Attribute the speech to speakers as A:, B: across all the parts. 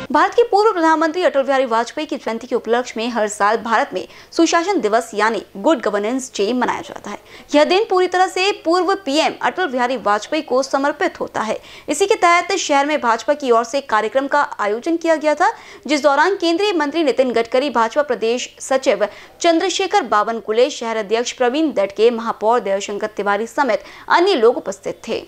A: भारत के पूर्व प्रधानमंत्री अटल बिहारी वाजपेयी की जयंती के उपलक्ष्य में हर साल भारत में सुशासन दिवस यानी गुड गवर्नेंस डे मनाया जाता है। यह दिन पूरी तरह से पूर्व पीएम अटल बिहारी वाजपेयी को समर्पित होता है। इसी के तहत शहर में भाजपा की ओर से कार्यक्रम का आयोजन किया गया था, जिस दौरान केंद्रीय मंत्री नितिन गडकरी, भाजपा प्रदेश सचिव चंद्रशेखर बावनकुले, शहर अध्यक्ष प्रवीण दटके, महापौर दयाशंकर तिवारी समेत अन्य लोग उपस्थित थे।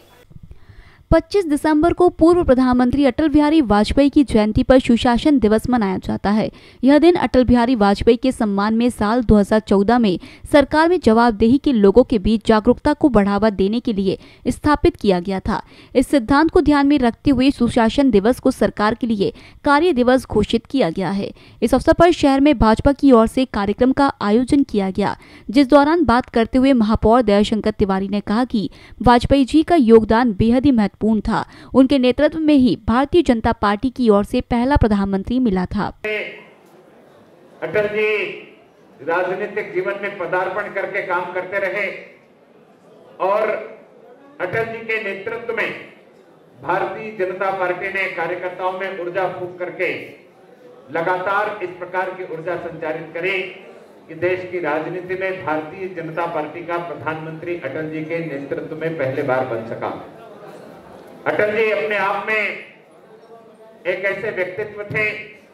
B: 25 दिसंबर को पूर्व प्रधानमंत्री अटल बिहारी वाजपेयी की जयंती पर सुशासन दिवस मनाया जाता है। यह दिन अटल बिहारी वाजपेयी के सम्मान में साल 2014 में सरकार में जवाबदेही के लोगों के बीच जागरूकता को बढ़ावा देने के लिए स्थापित किया गया था। इस सिद्धांत को ध्यान में रखते हुए सुशासन दिवस को सरकार के लिए कार्य दिवस घोषित किया गया है। इस अवसर पर शहर में भाजपा की ओर से कार्यक्रम का आयोजन किया गया, जिस दौरान बात करते हुए महापौर दयाशंकर तिवारी ने कहा कि वाजपेयी जी का योगदान बेहद ही महत्वपूर्ण था। उनके नेतृत्व में ही भारतीय जनता पार्टी की ओर से पहला प्रधानमंत्री मिला था।
C: अटल जी राजनीतिक जीवन में पदार्पण करके काम करते रहे और अटल जी के नेतृत्व में भारतीय जनता पार्टी ने कार्यकर्ताओं में ऊर्जा फूंक करके लगातार इस प्रकार की ऊर्जा संचारित करी कि देश की राजनीति में भारतीय जनता पार्टी का प्रधानमंत्री अटल जी के नेतृत्व में पहले बार बन सका। अटल जी अपने आप में एक ऐसे व्यक्तित्व थे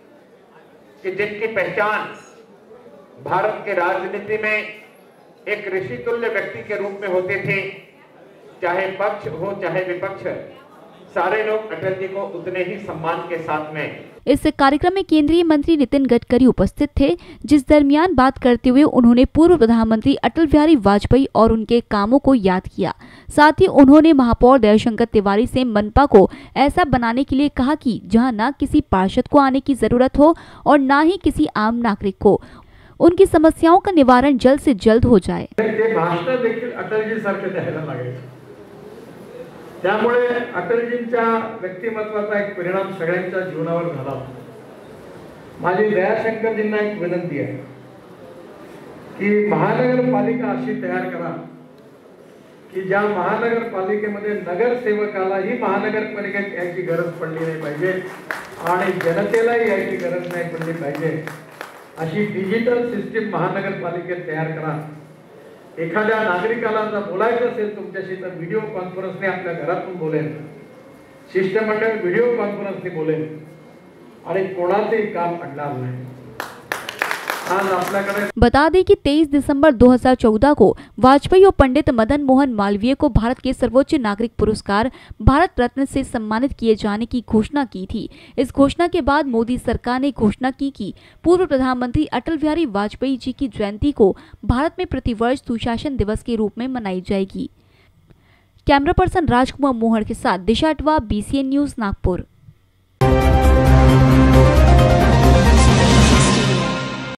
C: कि जिनकी पहचान भारत के राजनीति में एक ऋषि तुल्य व्यक्ति के रूप में होते थे। चाहे पक्ष हो चाहे विपक्ष, सारे लोग अटल जी को उतने ही सम्मान के साथ में।
B: इस कार्यक्रम में केंद्रीय मंत्री नितिन गडकरी उपस्थित थे, जिस दरमियान बात करते हुए उन्होंने पूर्व प्रधानमंत्री अटल बिहारी वाजपेयी और उनके कामों को याद किया। साथ ही उन्होंने महापौर दयाशंकर तिवारी से मनपा को ऐसा बनाने के लिए कहा कि जहां न किसी पार्षद को आने की जरूरत हो और न ही किसी आम नागरिक को, उनकी समस्याओं का निवारण जल्द से जल्द हो जाए।
D: त्यामुळे अटलजींच्या व्यक्तिमत्वाचा एक परिणाम सगळ्यांच्या जीवनावर झाला। माझी दयाशंकरजींना एक विनंती आहे की महानगरपालिका अशी तयार करा की ज्या महानगरपालिकेमध्ये नगरसेवकालाही महानगरपालिकेत यायची गरज पडली नाही पाहिजे आणि जनतेलाही यायची गरज नाही पडली पाहिजे, अशी डिजिटल सिस्टीम महानगरपालिकेत तयार करा। एखाद्या नागरिकाला जर बोलायचं असेल तुमच्याशी तर व्हिडिओ कॉन्फरन्सने आपल्या घरातून बोलेल, शिष्टमंडळ व्हिडिओ कॉन्फरन्सने बोलेल आणि कोणाचेही काम अडणार नाही।
B: बता दें कि 23 दिसंबर 2014 को वाजपेयी और पंडित मदन मोहन मालवीय को भारत के सर्वोच्च नागरिक पुरस्कार भारत रत्न से सम्मानित किए जाने की घोषणा की थी। इस घोषणा के बाद मोदी सरकार ने घोषणा की कि पूर्व प्रधानमंत्री अटल बिहारी वाजपेयी जी की जयंती को भारत में प्रतिवर्ष सुशासन दिवस के रूप में मनाई जाएगी। कैमरा पर्सन राजकुमार मोहन के साथ दिशा अटवा, BCN न्यूज, नागपुर।